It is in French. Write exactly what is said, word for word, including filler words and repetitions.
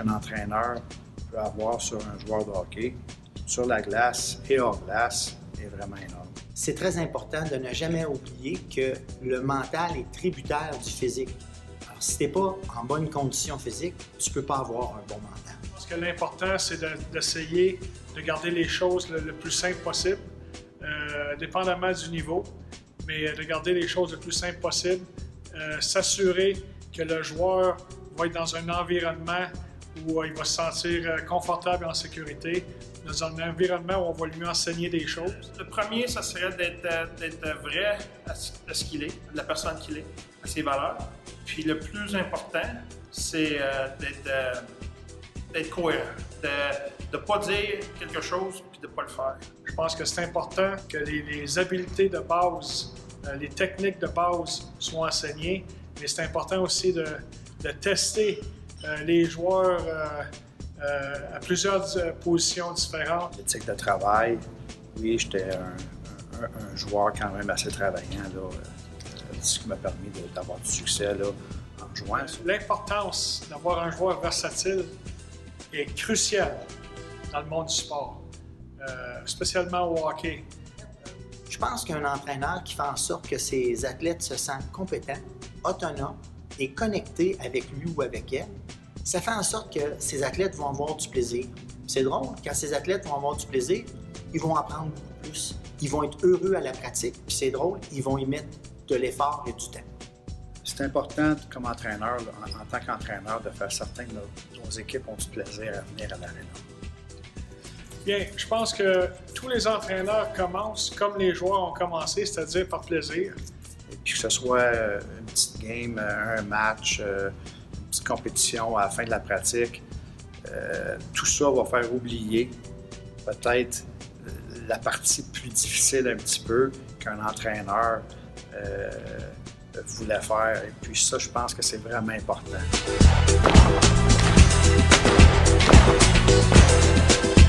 qu'un entraîneur peut avoir sur un joueur de hockey, sur la glace et hors glace, est vraiment énorme. C'est très important de ne jamais oublier que le mental est tributaire du physique. Alors, si tu n'es pas en bonne condition physique, tu ne peux pas avoir un bon mental. Parce que l'important, c'est d'essayer de, de garder les choses le, le plus simple possible, euh, dépendamment du niveau, mais de garder les choses le plus simple possible, euh, s'assurer que le joueur va être dans un environnement où il va se sentir confortable et en sécurité, dans un environnement où on va lui enseigner des choses. Le premier, ça serait d'être vrai à ce qu'il est, de la personne qu'il est, à ses valeurs. Puis le plus important, c'est euh, d'être euh, cohérent, de ne pas dire quelque chose puis de ne pas le faire. Je pense que c'est important que les, les habiletés de base, euh, les techniques de base soient enseignées, mais c'est important aussi de, de tester euh, les joueurs euh, euh, à plusieurs euh, positions différentes. L'éthique de travail, oui, j'étais un, un, un joueur quand même assez travaillant, là, euh, ce qui m'a permis d'avoir du succès là, en jouant. L'importance d'avoir un joueur versatile est cruciale dans le monde du sport, euh, spécialement au hockey. Je pense qu'un entraîneur qui fait en sorte que ses athlètes se sentent compétents, autonomes et connectés avec lui ou avec elle, ça fait en sorte que ces athlètes vont avoir du plaisir. C'est drôle, quand ces athlètes vont avoir du plaisir, ils vont apprendre beaucoup plus. Ils vont être heureux à la pratique, puis c'est drôle, ils vont y mettre de l'effort et du temps. C'est important, comme entraîneur, en, en tant qu'entraîneur, de faire certain que nos, nos équipes ont du plaisir à venir à l'aréna. Bien, je pense que tous les entraîneurs commencent comme les joueurs ont commencé, c'est-à-dire par plaisir. Et puis que ce soit une petite game, un match, une petite compétition à la fin de la pratique, euh, tout ça va faire oublier peut-être la partie plus difficile un petit peu qu'un entraîneur euh, voulait faire. Et puis ça, je pense que c'est vraiment important.